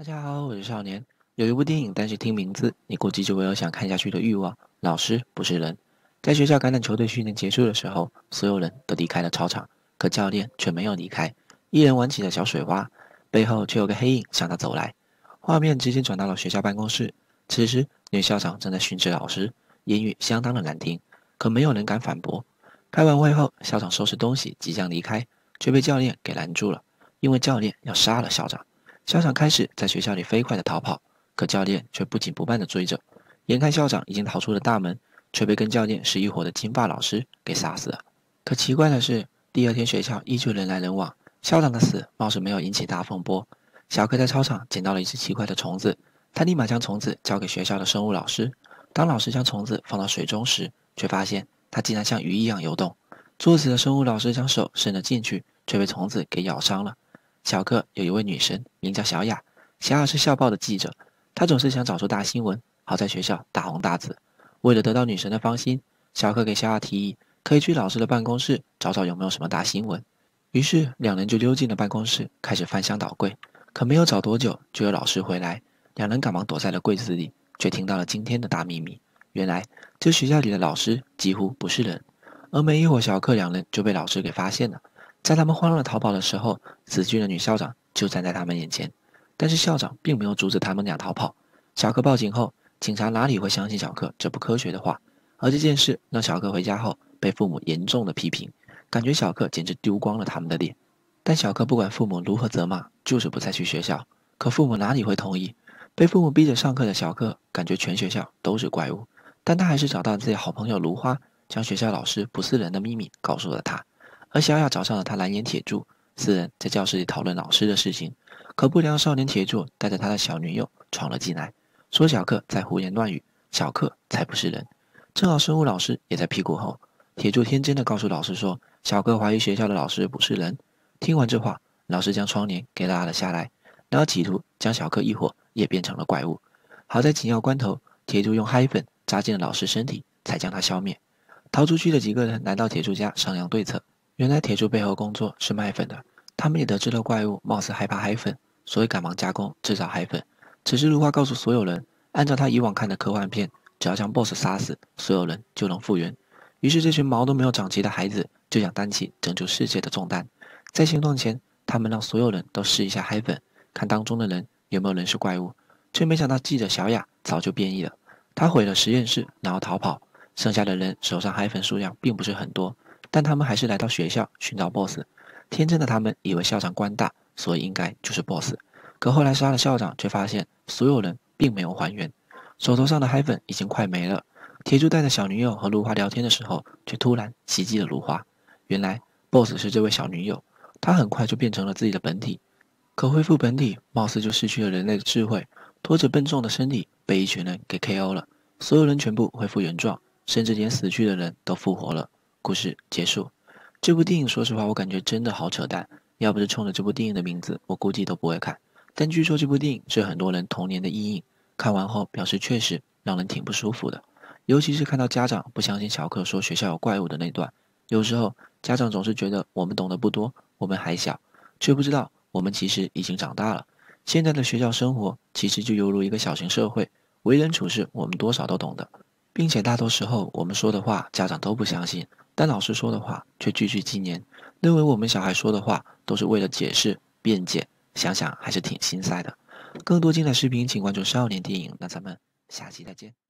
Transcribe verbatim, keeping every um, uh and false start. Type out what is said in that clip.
家好，我是少年。有一部电影，单是听名字，你估计就会有想看下去的欲望。老师不是人。在学校橄榄球队训练结束的时候，所有人都离开了操场，可教练却没有离开，一人玩起了小水花，背后却有个黑影向他走来。画面直接转到了学校办公室，此时女校长正在训斥老师，言语相当的难听，可没有人敢反驳。开完会后，校长收拾东西即将离开，却被教练给拦住了，因为教练要杀了校长。校长开始在学校里飞快地逃跑，可教练却不紧不慢地追着。眼看校长已经逃出了大门，却被跟教练是一伙的金发老师给杀死了。可奇怪的是，第二天学校依旧人来人往，校长的死貌似没有引起大风波。小柯在操场捡到了一只奇怪的虫子，他立马将虫子交给学校的生物老师。当老师将虫子放到水中时，却发现它竟然像鱼一样游动。作死的生物老师将手伸了进去，却被虫子给咬伤了。小课有一位女神，名叫小雅。小雅是校报的记者，她总是想找出大新闻，好在学校大红大紫。为了得到女神的芳心，小课给小雅提议，可以去老师的办公室找找有没有什么大新闻。于是两人就溜进了办公室，开始翻箱倒柜。可没有找多久，就有老师回来，两人赶忙躲在了柜子里，却听到了今天的大秘密。原来这学校里的老师几乎不是人，而没一会儿，小课两人就被老师给发现了。在他们慌乱逃跑的时候，死去的女校长就站在他们眼前，但是校长并没有阻止他们俩逃跑。小柯报警后，警察哪里会相信小柯这不科学的话？而这件事让小柯回家后被父母严重的批评，感觉小柯简直丢光了他们的脸。但小柯不管父母如何责骂，就是不再去学校。可父母哪里会同意？被父母逼着上课的小柯感觉全学校都是怪物，但他还是找到自己好朋友芦花，将学校老师不是人的秘密告诉了他。而小雅找上了他蓝眼铁柱，四人在教室里讨论老师的事情。可不良少年铁柱带着他的小女友闯了进来，说小克在胡言乱语，小克才不是人。正好生物老师也在屁股后，铁柱天真的告诉老师说，小克怀疑学校的老师不是人。听完这话，老师将窗帘给拉了下来，然后企图将小克一伙也变成了怪物。好在紧要关头，铁柱用嗨粉扎进了老师身体，才将他消灭。逃出去的几个人来到铁柱家商量对策。原来铁柱背后工作是卖粉的，他们也得知了怪物貌似害怕嗨粉，所以赶忙加工制造嗨粉。此时芦花告诉所有人，按照他以往看的科幻片，只要将 B O S S 杀死，所有人就能复原。于是这群毛都没有长齐的孩子就想担起拯救世界的重担。在行动前，他们让所有人都试一下嗨粉，看当中的人有没有人是怪物，却没想到记者小雅早就变异了。她毁了实验室，然后逃跑，剩下的人手上嗨粉数量并不是很多，但他们还是来到学校寻找 B O S S。 天真的他们以为校长官大，所以应该就是 B O S S。 可后来杀了校长，却发现所有人并没有还原，手头上的嗨粉已经快没了。铁柱带着小女友和芦花聊天的时候，却突然袭击了芦花。原来 B O S S 是这位小女友，她很快就变成了自己的本体，可恢复本体貌似就失去了人类的智慧，拖着笨重的身体被一群人给 K O 了。所有人全部恢复原状，甚至连死去的人都复活了。故事结束。这部电影说实话我感觉真的好扯淡，要不是冲着这部电影的名字，我估计都不会看。但据说这部电影是很多人童年的阴影，看完后表示确实让人挺不舒服的。尤其是看到家长不相信小克说学校有怪物的那段，有时候家长总是觉得我们懂得不多，我们还小，却不知道我们其实已经长大了。现在的学校生活其实就犹如一个小型社会，为人处事我们多少都懂得，并且大多时候我们说的话家长都不相信，但老师说的话却句句纪年，认为我们小孩说的话都是为了解释辩解，想想还是挺心塞的。更多精彩视频请关注少年电影，那咱们下期再见。